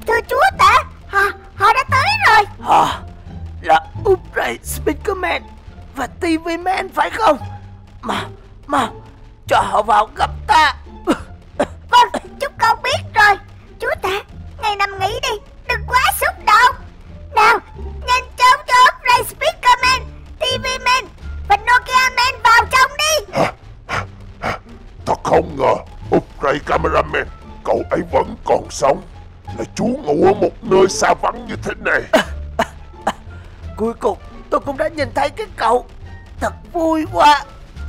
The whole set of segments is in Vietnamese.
Thưa chúa tể, họ đã tới rồi. Họ là Upgrade Speakerman và TV Man phải không? Mau cho họ vào gặp ta. Vâng, chúng con biết rồi. Chúa tể, ngài nằm nghỉ đi, đừng quá xúc động. Nào, nhanh chóng cho Upgrade Speakerman, TV Man và Nokia Man vào trong đi. Thật không ngờ Upgrade Cameraman, cậu ấy vẫn còn sống, là trú ngụ ở một nơi xa vắng như thế này. Cuối cùng tôi cũng đã nhìn thấy cái cậu. Thật vui quá.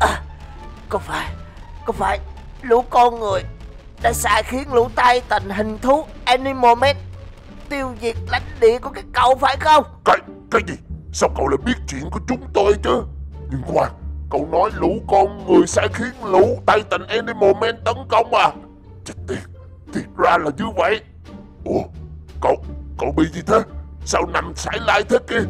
Có phải lũ con người đã sai khiến lũ Titan hình thú Animal Man tiêu diệt lãnh địa của cái cậu phải không? Cái gì? Sao cậu lại biết chuyện của chúng tôi chứ? Nhưng khoan, cậu nói lũ con người sai khiến lũ Titan Animal Man tấn công à? Chết tiệt, thiệt ra là như vậy. Ủa, cậu bị gì thế? Sao nằm sải lai thế kia?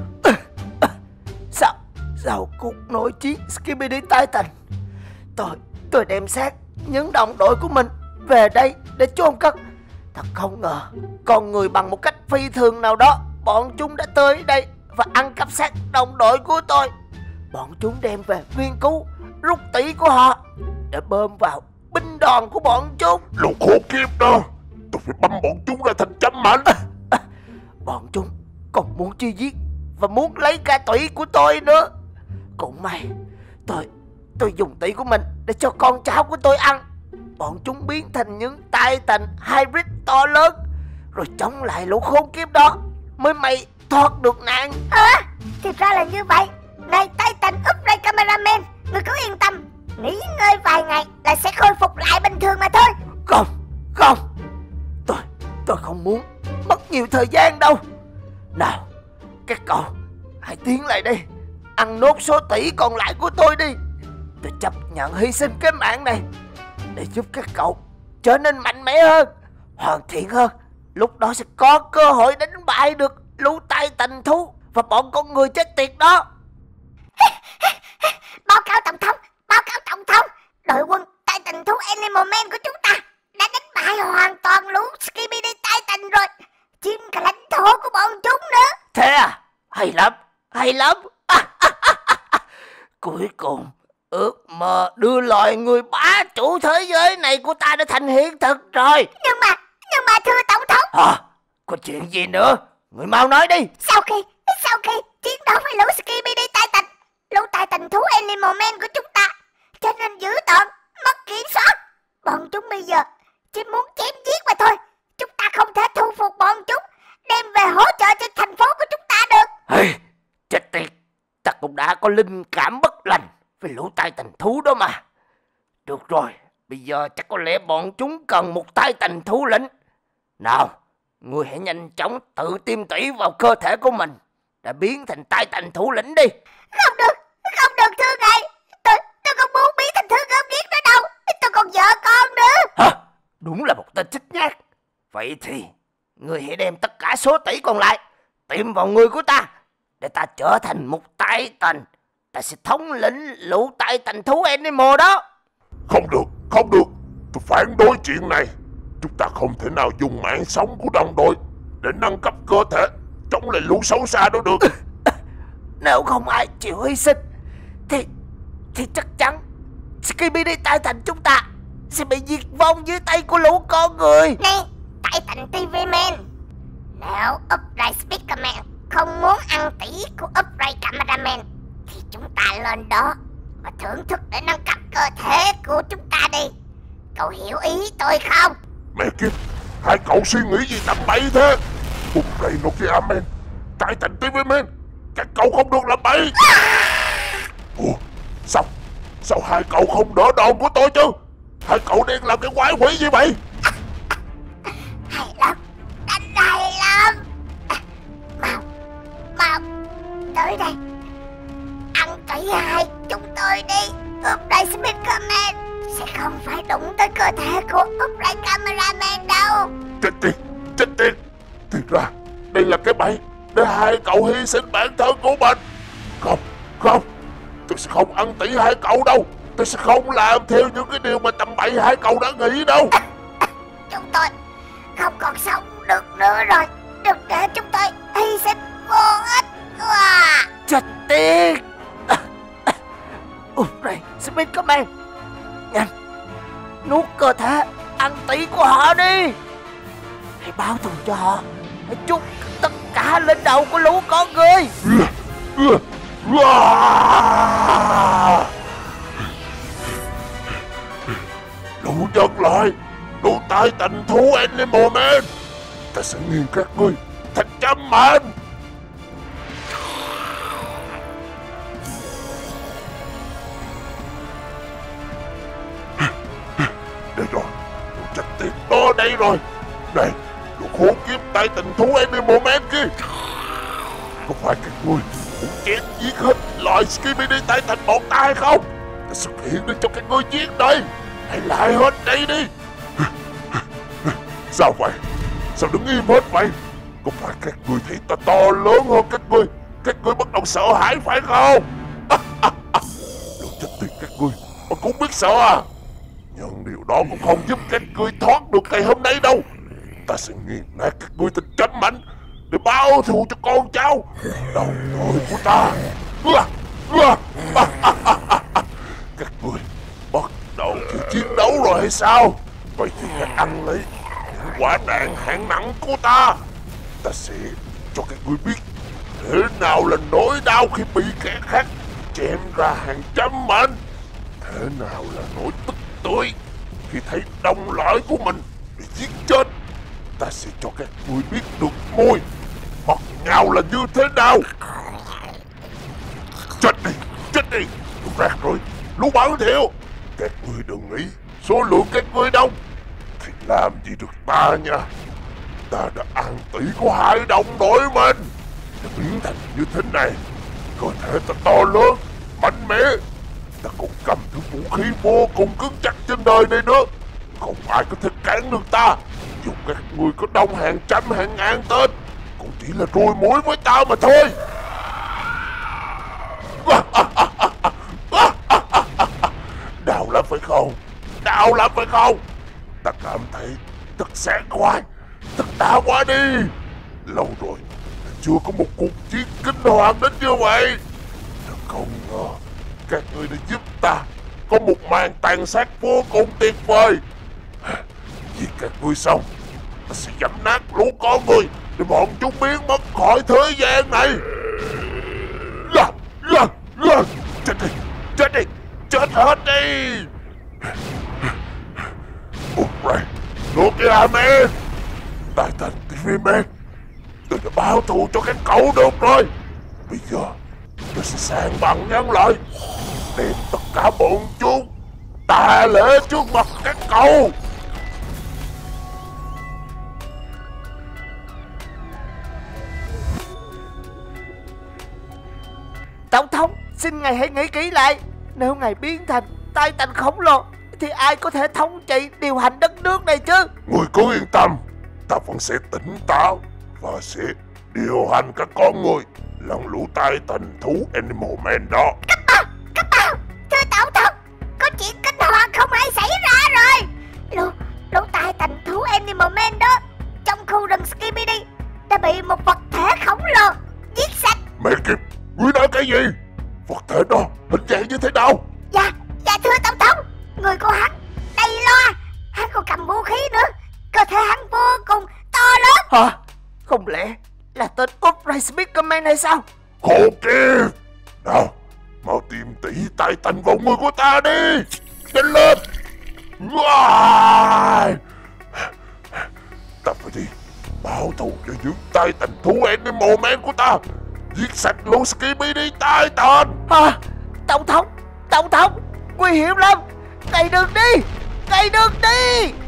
Sau cuộc nội chiến Skibidi Titan, tôi đem xác những đồng đội của mình về đây để chôn cất. Thật không ngờ, con người bằng một cách phi thường nào đó, bọn chúng đã tới đây và ăn cắp xác đồng đội của tôi. Bọn chúng đem về nghiên cứu rút tỉ của họ để bơm vào binh đoàn của bọn chúng. Lũ khốn kiếp đó, tôi phải băm bọn chúng ra thành trăm mảnh. Bọn chúng còn muốn truy giết và muốn lấy cả tủy của tôi nữa. Cũng may tôi dùng tủy của mình để cho con cháu của tôi ăn. Bọn chúng biến thành những Titan Hybrid to lớn, rồi chống lại lũ khốn kiếp đó mới may thoát được nạn. Thì ra là như vậy. Này Titan Upgrade Cameraman, ngươi cứ yên tâm, nghỉ ngơi vài ngày là sẽ khôi phục lại bình thường mà thôi. Không, tôi không muốn mất nhiều thời gian đâu. Nào, các cậu hãy tiến lại đây, ăn nốt số tỷ còn lại của tôi đi. Tôi chấp nhận hy sinh cái mạng này để giúp các cậu trở nên mạnh mẽ hơn, hoàn thiện hơn. Lúc đó sẽ có cơ hội đánh bại được lũ Titan thú và bọn con người chết tiệt đó. Báo cáo tổng thống, đội quân Titan thú Animal Man của chúng ta đã đánh bại hoàn toàn lũ Skibidi Titan rồi, chiếm cả lãnh thổ của bọn chúng nữa. Thế à? Hay lắm. Cuối cùng ước mơ đưa loài người bá chủ thế giới này của ta đã thành hiện thực rồi. Nhưng mà thưa tổng thống. Có chuyện gì nữa? Người mau nói đi. Sau khi chiến đấu với lũ Skibidi Titan, lũ Titan thú Animal Man của chúng ta trở nên dữ tợn, mất kiểm soát. Bọn chúng bây giờ chỉ muốn chém giết mà thôi. Chúng ta không thể thu phục bọn chúng, đem về hỗ trợ cho thành phố của chúng ta được. Chết tiệt, ta cũng đã có linh cảm bất lành với lũ Titan thú đó mà. Được rồi, bây giờ chắc có lẽ bọn chúng cần một Titan thú lĩnh. Nào, ngươi hãy nhanh chóng tự tiêm tủy vào cơ thể của mình để biến thành Titan thủ lĩnh đi. Không được thưa ngài. Tôi không muốn biến thành thứ gớm ghiếc nữa đâu. Tôi còn vợ con nữa. Đúng là một tên xích nhát. Vậy thì ngươi hãy đem tất cả số tỷ còn lại tiêm vào người của ta để ta trở thành một Titan. Ta sẽ thống lĩnh lũ Titan thú Animal đó. Không được, tôi phản đối chuyện này. Chúng ta không thể nào dùng mạng sống của đồng đội để nâng cấp cơ thể chống lại lũ xấu xa đó được. Nếu không ai chịu hy sinh thì chắc chắn Skibidi Titan chúng ta sẽ bị diệt vong dưới tay của lũ con người. Này Titan TV Man, nếu Upgrade Speakerman không muốn ăn tỉ của Upgrade Cameraman thì chúng ta lên đó và thưởng thức để nâng cấp cơ thể của chúng ta đi. Cậu hiểu ý tôi không? Mẹ kiếp, hai cậu suy nghĩ gì tầm bậy thế? Upgrade Nokia Man, Titan TV Man, các cậu không được làm bậy. Ủa, sao hai cậu không đỡ đòn của tôi chứ? Hai cậu đang làm cái quái quỷ gì vậy? Hay lắm, đánh hay lắm. Mau tới đây, ăn tủy hai chúng tôi đi. Upgrade Speakerman sẽ không phải đụng tới cơ thể của Upgrade Cameraman đâu. Chết tiệt. Thì ra đây là cái bẫy để hai cậu hy sinh bản thân của mình. Không, tôi sẽ không ăn tỉ hai cậu đâu. Tôi sẽ không làm theo những cái điều mà tầm bậy hai cậu đã nghĩ đâu. Chúng tôi không còn sống được nữa rồi. Đừng để chúng tôi hy sinh vô ích. Chết tiệt. Ultra Speakerman, nhanh nuốt cơ thể ăn tỷ của họ đi. Hãy báo thù cho họ. Hãy trút tất cả lên đầu của lũ con người. Lũ nhân loại, lũ tai tành thú Animal Man, ta sẽ nghiền các ngươi thành trăm mảnh. Đây rồi, lũ chết tiệt đó đây rồi. Này, lũ khốn kiếp tai tành thú Animal Man kia, có phải các ngươi cũng chém giết hết loài Skibidi tai thành bọn ta hay không? Ta xuất hiện để cho các ngươi giết đây. Hãy lại hết đây đi. Sao vậy? Sao đứng im hết vậy? Có phải các ngươi thấy ta to lớn hơn các ngươi bắt đầu sợ hãi phải không? Lũ chết tiệt các ngươi mà cũng biết sợ à? Nhưng điều đó cũng không giúp các ngươi thoát được ngày hôm nay đâu. Ta sẽ nghiền nát các ngươi thành trăm mảnh để báo thù cho con cháu đầu đời của ta. Các ngươi bắt đầu chịu chiến đấu rồi hay sao? Vậy thì hãy ăn lấy những quả đạn hạng nặng của ta. Ta sẽ cho các ngươi biết thế nào là nỗi đau khi bị kẻ khác chém ra hàng trăm mảnh, thế nào là nỗi tức tưởi khi thấy đồng loại của mình bị giết chết. Ta sẽ cho các ngươi biết được mùi ngọt ngào là như thế nào. Chết đi, lũ rác rồi, lũ bẩn thỉu. Các ngươi đừng nghĩ số lượng các ngươi đông thì làm gì được ta nha. Ta đã ăn tỷ của hai đồng đội mình để biến thành như thế này. Cơ thể ta to lớn, mạnh mẽ. Ta còn cầm thứ vũ khí vô cùng cứng chắc trên đời này nữa. Không ai có thể cản được ta. Dù các ngươi có đông hàng trăm hàng ngàn tên, cũng chỉ là ruồi muỗi với ta mà thôi. Đau lắm phải không? Đau lắm phải không? Ta cảm thấy thật sảng khoái, thật đã quá đi. Lâu rồi chưa có một cuộc chiến kinh hoàng đến như vậy. Ta không ngờ các ngươi đã giúp ta có một màn tàn sát vô cùng tuyệt vời. Giết các ngươi xong, ta sẽ dẫm nát lũ con người để bọn chúng biến mất khỏi thế gian này. Chết đi, chết hết đi. Ultra, Nokia Man, Titan TV Man, tôi đã báo thù cho các cậu được rồi. Bây giờ tôi sẽ san bằng nhân loại, đem tất cả bọn chúng tà lễ trước mặt các cậu. Tổng thống, xin ngài hãy nghĩ kỹ lại. Nếu ngài biến thành Titan khổng lồ thì ai có thể thống trị điều hành đất nước này chứ? Người cứ yên tâm, ta vẫn sẽ tỉnh táo và sẽ điều hành các con người lẫn lũ Titan thú Animal Man đó. Cấp báo, thưa tổng thống, có chuyện kinh hoàng không hay xảy ra rồi. Lũ Titan thú Animal Man đó trong khu rừng Skibidi đã bị một vật thể khổng lồ giết sạch. Mẹ kịp, ngươi nói cái gì? Vật thể đó hình dạng như thế nào? Dạ thưa tổng thống, người của hắn đầy loa, hắn còn cầm vũ khí nữa, cơ thể hắn vô cùng to lớn. Hả? Không lẽ là tên Ultra Speakerman hay sao? Khổ kiếp! Nào, mau tìm tỷ Titan vào người của ta đi! Nhanh lên! Ta phải đi báo thù cho những Titan thú Animal Man của ta, giết sạch lũ Skibidi Titan. Hả? Tổng thống, nguy hiểm lắm. Cày đường đi!